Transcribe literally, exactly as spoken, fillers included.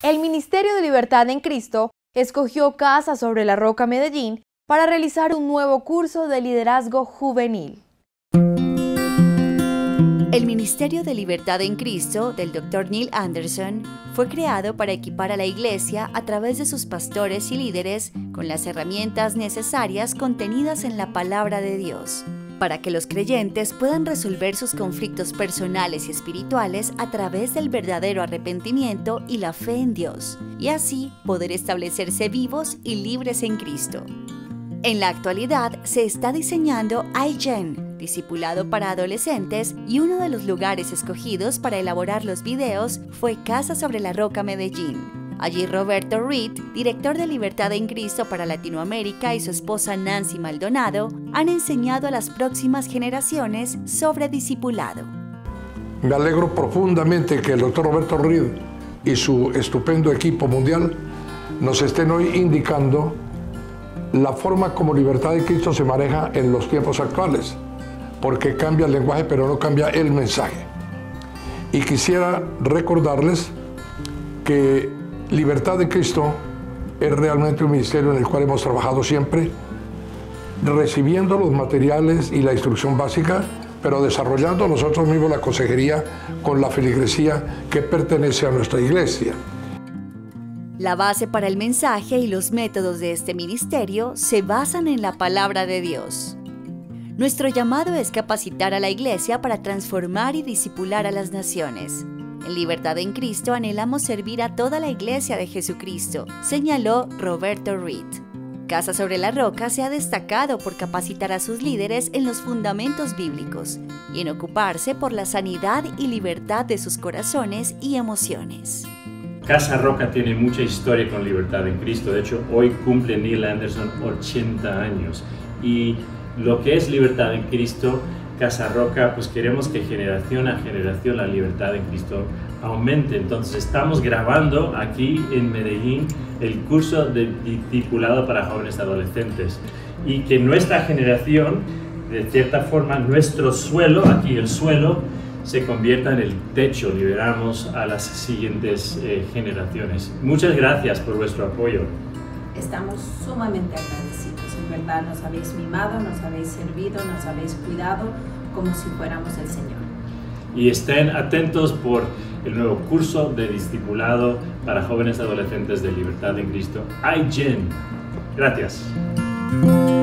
El Ministerio de Libertad en Cristo escogió Casa sobre la Roca Medellín para realizar un nuevo curso de liderazgo juvenil. El Ministerio de Libertad en Cristo del doctor Neil Anderson fue creado para equipar a la Iglesia a través de sus pastores y líderes con las herramientas necesarias contenidas en la Palabra de Dios, para que los creyentes puedan resolver sus conflictos personales y espirituales a través del verdadero arrepentimiento y la fe en Dios, y así poder establecerse vivos y libres en Cristo. En la actualidad se está diseñando iGen, discipulado para adolescentes, y uno de los lugares escogidos para elaborar los videos fue Casa sobre la Roca Medellín. Allí Roberto Reed, director de Libertad en Cristo para Latinoamérica, y su esposa Nancy Maldonado han enseñado a las próximas generaciones sobre discipulado. Me alegro profundamente que el doctor Roberto Reed y su estupendo equipo mundial nos estén hoy indicando la forma como Libertad en Cristo se maneja en los tiempos actuales, porque cambia el lenguaje pero no cambia el mensaje. Y quisiera recordarles que Libertad en Cristo es realmente un ministerio en el cual hemos trabajado siempre, recibiendo los materiales y la instrucción básica, pero desarrollando nosotros mismos la consejería con la feligresía que pertenece a nuestra iglesia. La base para el mensaje y los métodos de este ministerio se basan en la Palabra de Dios. Nuestro llamado es capacitar a la Iglesia para transformar y discipular a las naciones. En Libertad en Cristo anhelamos servir a toda la Iglesia de Jesucristo, señaló Roberto Reed. Casa sobre la Roca se ha destacado por capacitar a sus líderes en los fundamentos bíblicos y en ocuparse por la sanidad y libertad de sus corazones y emociones. Casa Roca tiene mucha historia con Libertad en Cristo. De hecho, hoy cumple Neil Anderson ochenta años. Y lo que es Libertad en Cristo, Casa Roca, pues queremos que generación a generación la libertad en Cristo aumente. Entonces estamos grabando aquí en Medellín el curso de discipulado para jóvenes adolescentes. Y que nuestra generación, de cierta forma, nuestro suelo, aquí el suelo, se convierta en el techo, liberamos a las siguientes eh, generaciones. Muchas gracias por vuestro apoyo. Estamos sumamente agradecidos, en verdad nos habéis mimado, nos habéis servido, nos habéis cuidado como si fuéramos el Señor. Y estén atentos por el nuevo curso de discipulado para jóvenes adolescentes de Libertad en Cristo, iGen. Gracias.